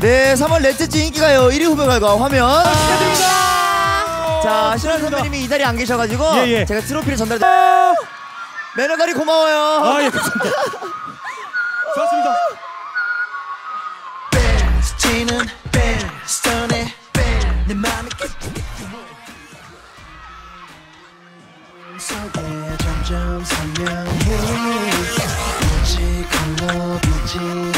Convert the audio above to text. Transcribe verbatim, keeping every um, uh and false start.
네, 삼월 넷째 인기가요 일 위 후보 결과 화면 축하드립니다. 자, 신원 선배님이 이 자리에 안 계셔가지고 예, 예. 제가 트로피를 전달해 매너가리 고마워요. 아, 예, 감사합니다. 좋았습니다. 점점 선명해 빛이 걸러 빛이